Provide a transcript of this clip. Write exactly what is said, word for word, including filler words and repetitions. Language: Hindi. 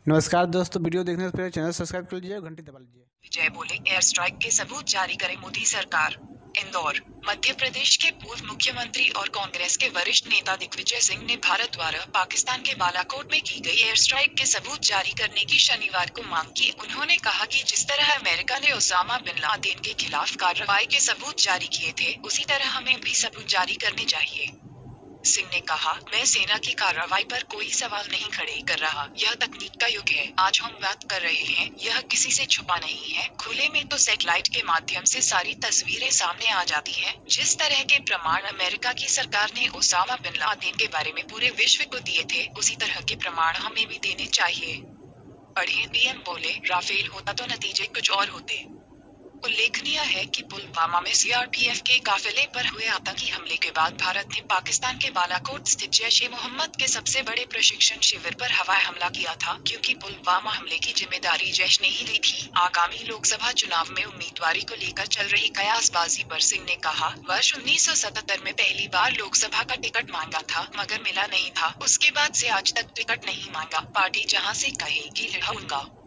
नमस्कार दोस्तों, वीडियो देखने से पहले चैनल सब्सक्राइब कर लीजिए और घंटी दबा लीजिए। विजय बोले, एयर स्ट्राइक के सबूत जारी करे मोदी सरकार। इंदौर। मध्य प्रदेश के पूर्व मुख्यमंत्री और कांग्रेस के वरिष्ठ नेता दिग्विजय सिंह ने भारत द्वारा पाकिस्तान के बालाकोट में की गई एयर स्ट्राइक के सबूत जारी करने की शनिवार को मांग की। उन्होंने कहा कि जिस तरह अमेरिका ने ओसामा बिन लादेन के खिलाफ कार्रवाई के सबूत जारी किए थे, उसी तरह हमें भी सबूत जारी करने चाहिए। सिंह ने कहा, मैं सेना की कार्रवाई पर कोई सवाल नहीं खड़े कर रहा। यह तकनीक का युग है। आज हम बात कर रहे हैं, यह किसी से छुपा नहीं है। खुले में तो सैटेलाइट के माध्यम से सारी तस्वीरें सामने आ जाती हैं। जिस तरह के प्रमाण अमेरिका की सरकार ने ओसामा बिन लादेन के बारे में पूरे विश्व को दिए थे, उसी तरह के प्रमाण हमें भी देने चाहिए। पढ़िए, पीएम बोले, राफेल होता तो नतीजे कुछ और होते। उल्लेखनीय है कि पुलवामा में सीआरपीएफ के काफिले पर हुए आतंकी हमले के बाद भारत ने पाकिस्तान के बालाकोट स्थित जैश ए मोहम्मद के सबसे बड़े प्रशिक्षण शिविर पर हवाई हमला किया था, क्योंकि पुलवामा हमले की जिम्मेदारी जैश ने ही ली थी। आगामी लोकसभा चुनाव में उम्मीदवारी को लेकर चल रही कयासबाजी पर सिंह ने कहा, वर्ष उन्नीस सौ सतहत्तर में पहली बार लोकसभा का टिकट मांगा था, मगर मिला नहीं था। उसके बाद से आज तक टिकट नहीं मांगा। पार्टी जहाँ से कहेगी लड़ाऊंगा।